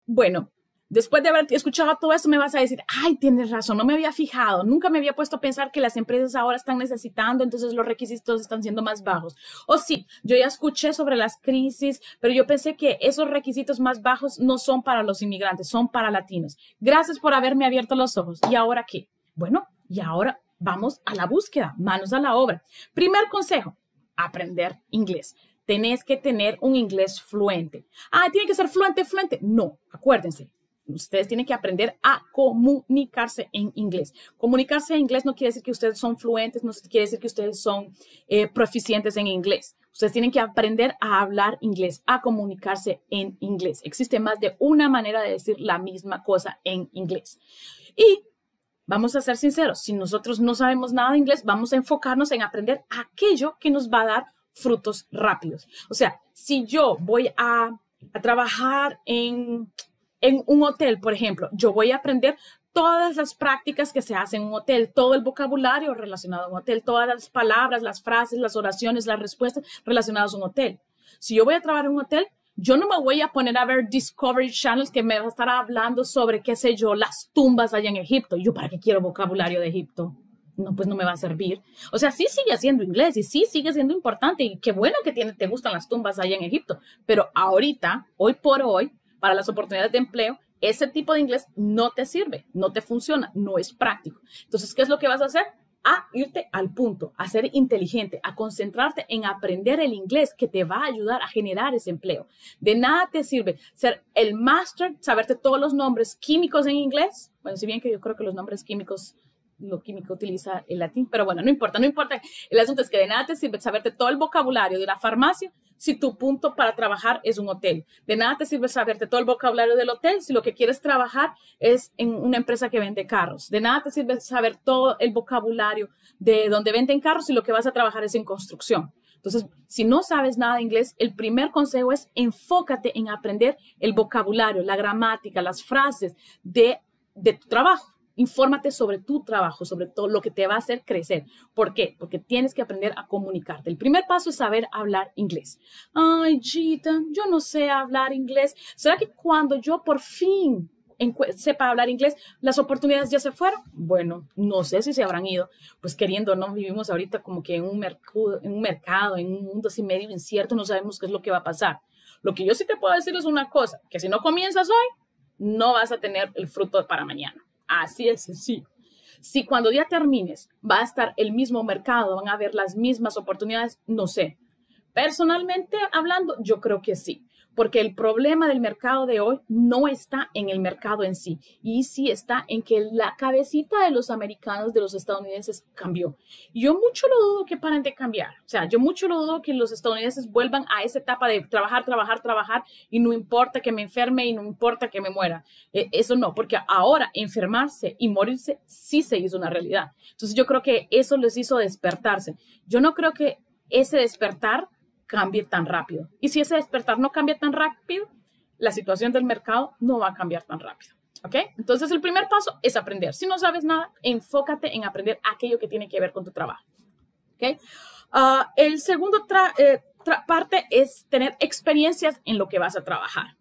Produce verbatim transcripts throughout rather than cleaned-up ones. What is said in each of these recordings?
Bueno, después de haber escuchado todo esto, me vas a decir, ay, tienes razón, no me había fijado, nunca me había puesto a pensar que las empresas ahora están necesitando, entonces los requisitos están siendo más bajos. O sí, yo ya escuché sobre las crisis, pero yo pensé que esos requisitos más bajos no son para los inmigrantes, son para latinos. Gracias por haberme abierto los ojos. ¿Y ahora qué? Bueno, y ahora vamos a la búsqueda, manos a la obra. Primer consejo, aprender inglés. Tenés que tener un inglés fluente. Ah, ¿tiene que ser fluente, fluente? No, acuérdense. Ustedes tienen que aprender a comunicarse en inglés. Comunicarse en inglés no quiere decir que ustedes son fluentes, no quiere decir que ustedes son eh, proficientes en inglés. Ustedes tienen que aprender a hablar inglés, a comunicarse en inglés. Existe más de una manera de decir la misma cosa en inglés. Y vamos a ser sinceros, si nosotros no sabemos nada de inglés, vamos a enfocarnos en aprender aquello que nos va a dar frutos rápidos. O sea, si yo voy a, a trabajar en, en un hotel, por ejemplo, yo voy a aprender todas las prácticas que se hacen en un hotel, todo el vocabulario relacionado a un hotel, todas las palabras, las frases, las oraciones, las respuestas relacionadas a un hotel. Si yo voy a trabajar en un hotel, yo no me voy a poner a ver Discovery Channels que me va a estar hablando sobre, qué sé yo, las tumbas allá en Egipto. ¿Yo para qué quiero vocabulario de Egipto? No, pues no me va a servir. O sea, sí sigue siendo inglés y sí sigue siendo importante y qué bueno que tiene, te gustan las tumbas allá en Egipto. Pero ahorita, hoy por hoy, para las oportunidades de empleo, ese tipo de inglés no te sirve, no te funciona, no es práctico. Entonces, ¿qué es lo que vas a hacer? A irte al punto, a ser inteligente, a concentrarte en aprender el inglés que te va a ayudar a generar ese empleo. De nada te sirve ser el máster, saberte todos los nombres químicos en inglés. Bueno, si bien que yo creo que los nombres químicos, lo químico utiliza el latín, pero bueno, no importa, no importa. El asunto es que de nada te sirve saberte todo el vocabulario de la farmacia si tu punto para trabajar es un hotel. De nada te sirve saberte todo el vocabulario del hotel si lo que quieres trabajar es en una empresa que vende carros. De nada te sirve saber todo el vocabulario de donde venden carros si lo que vas a trabajar es en construcción. Entonces, si no sabes nada de inglés, el primer consejo es enfócate en aprender el vocabulario, la gramática, las frases de, de tu trabajo. Infórmate sobre tu trabajo, sobre todo lo que te va a hacer crecer. ¿Por qué? Porque tienes que aprender a comunicarte. El primer paso es saber hablar inglés. Ay, Gita, yo no sé hablar inglés. ¿Será que cuando yo por fin sepa hablar inglés, las oportunidades ya se fueron? Bueno, no sé si se habrán ido. Pues queriendo, no vivimos ahorita como que en un mercado, en un mercado, en un mundo así medio incierto, no sabemos qué es lo que va a pasar. Lo que yo sí te puedo decir es una cosa, que si no comienzas hoy, no vas a tener el fruto para mañana. Así es sencillo. Si cuando ya termines va a estar el mismo mercado, van a haber las mismas oportunidades, no sé. Personalmente hablando, yo creo que sí, porque el problema del mercado de hoy no está en el mercado en sí, y sí está en que la cabecita de los americanos, de los estadounidenses, cambió. Y yo mucho lo dudo que paren de cambiar. O sea, yo mucho lo dudo que los estadounidenses vuelvan a esa etapa de trabajar, trabajar, trabajar, y no importa que me enferme y no importa que me muera. Eh, eso no, porque ahora enfermarse y morirse sí se hizo una realidad. Entonces yo creo que eso les hizo despertarse. Yo no creo que ese despertar cambie tan rápido. Y si ese despertar no cambia tan rápido, la situación del mercado no va a cambiar tan rápido. ¿Ok? Entonces, el primer paso es aprender. Si no sabes nada, enfócate en aprender aquello que tiene que ver con tu trabajo. ¿Ok? Uh, el segundo eh, parte es tener experiencias en lo que vas a trabajar.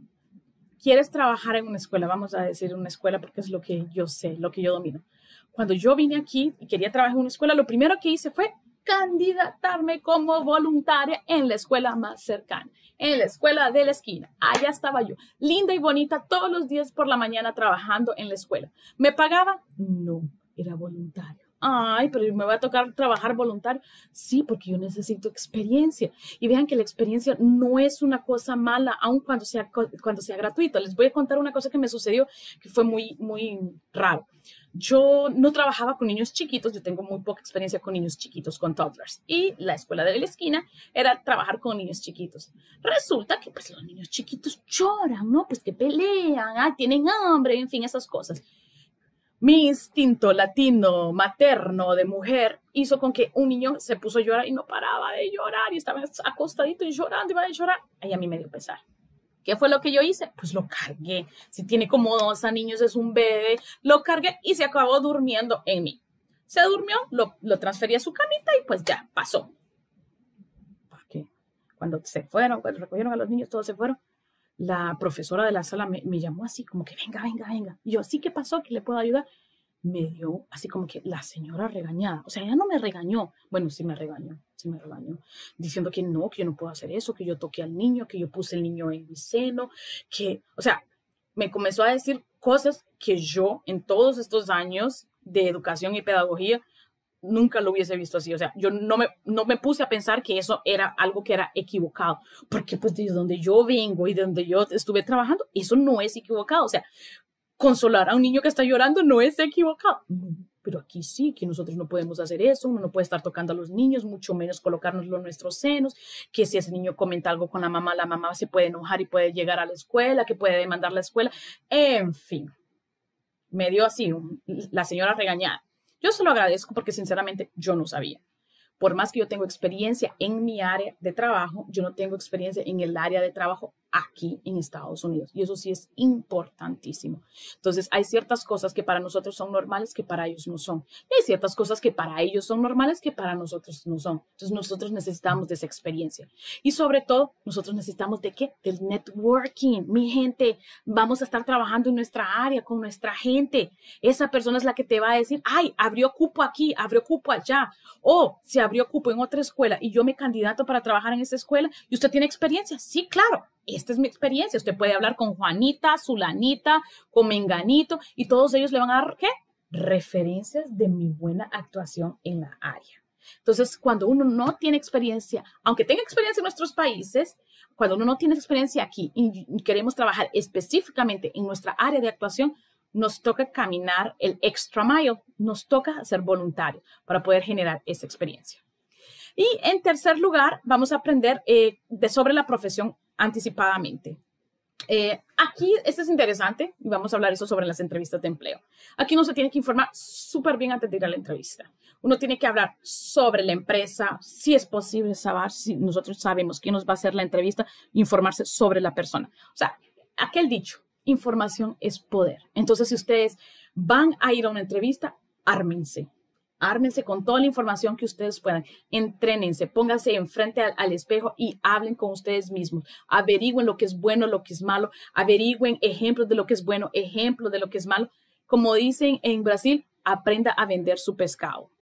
¿Quieres trabajar en una escuela? Vamos a decir una escuela porque es lo que yo sé, lo que yo domino. Cuando yo vine aquí y quería trabajar en una escuela, lo primero que hice fue candidatarme como voluntaria en la escuela más cercana, en la escuela de la esquina. Allá estaba yo, linda y bonita, todos los días por la mañana trabajando en la escuela. ¿Me pagaba? No, era voluntario. Ay, pero me va a tocar trabajar voluntario. Sí, porque yo necesito experiencia. Y vean que la experiencia no es una cosa mala, aun cuando sea, cuando sea gratuito. Les voy a contar una cosa que me sucedió que fue muy, muy raro. Yo no trabajaba con niños chiquitos, yo tengo muy poca experiencia con niños chiquitos, con toddlers. Y la escuela de la esquina era trabajar con niños chiquitos. Resulta que pues los niños chiquitos lloran, ¿no? Pues que pelean, ah, tienen hambre, en fin, esas cosas. Mi instinto latino, materno, de mujer, hizo con que un niño se puso a llorar y no paraba de llorar y estaba acostadito y llorando y iba a llorar. Ahí a mí me dio pesar. ¿Qué fue lo que yo hice? Pues lo cargué. Si tiene como dos niños, es un bebé. Lo cargué y se acabó durmiendo en mí. Se durmió, lo, lo transferí a su camita y pues ya, pasó. ¿Para qué? Cuando se fueron, cuando recogieron a los niños, todos se fueron. la profesora de la sala me, me llamó así como que venga, venga, venga. Y yo, ¿sí qué pasó? ¿Qué le puedo ayudar? Me dio así como que la señora regañada. O sea, ella no me regañó. Bueno, sí me regañó, sí me regañó. Diciendo que no, que yo no puedo hacer eso, que yo toqué al niño, que yo puse el niño en mi seno, que, o sea, me comenzó a decir cosas que yo en todos estos años de educación y pedagogía nunca lo hubiese visto así. O sea, yo no me, no me puse a pensar que eso era algo que era equivocado, porque pues de donde yo vengo y de donde yo estuve trabajando, eso no es equivocado. O sea, consolar a un niño que está llorando no es equivocado. Pero aquí sí, que nosotros no podemos hacer eso, uno no puede estar tocando a los niños, mucho menos colocárnoslo en nuestros senos, que si ese niño comenta algo con la mamá, la mamá se puede enojar y puede llegar a la escuela, que puede demandar la escuela, en fin. Me dio así un, la señora regañada. Yo se lo agradezco porque sinceramente yo no sabía. Por más que yo tengo experiencia en mi área de trabajo, yo no tengo experiencia en el área de trabajo aquí en Estados Unidos. Y eso sí es importantísimo. Entonces, hay ciertas cosas que para nosotros son normales que para ellos no son. Y hay ciertas cosas que para ellos son normales que para nosotros no son. Entonces, nosotros necesitamos de esa experiencia. Y sobre todo, nosotros necesitamos de qué? Del networking. Mi gente, vamos a estar trabajando en nuestra área con nuestra gente. Esa persona es la que te va a decir, ay, abrió cupo aquí, abrió cupo allá. O se abrió cupo en otra escuela y yo me candidato para trabajar en esa escuela y usted tiene experiencia. Sí, claro. Esta es mi experiencia. Usted puede hablar con Juanita, Zulanita, con Menganito y todos ellos le van a dar, ¿qué? Referencias de mi buena actuación en la área. Entonces, cuando uno no tiene experiencia, aunque tenga experiencia en nuestros países, cuando uno no tiene experiencia aquí y queremos trabajar específicamente en nuestra área de actuación, nos toca caminar el extra mile, nos toca ser voluntarios para poder generar esa experiencia. Y en tercer lugar, vamos a aprender eh, de sobre la profesión anticipadamente. Eh, aquí, esto es interesante y vamos a hablar eso sobre las entrevistas de empleo. Aquí uno se tiene que informar súper bien antes de ir a la entrevista. Uno tiene que hablar sobre la empresa, si es posible saber, si nosotros sabemos quién nos va a hacer la entrevista, informarse sobre la persona. O sea, aquel dicho, información es poder. Entonces, si ustedes van a ir a una entrevista, ármense. Ármense con toda la información que ustedes puedan. Entrénense, pónganse enfrente al, al espejo y hablen con ustedes mismos. Averigüen lo que es bueno, lo que es malo. Averigüen ejemplos de lo que es bueno, ejemplos de lo que es malo. Como dicen en Brasil, aprenda a vender su pescado.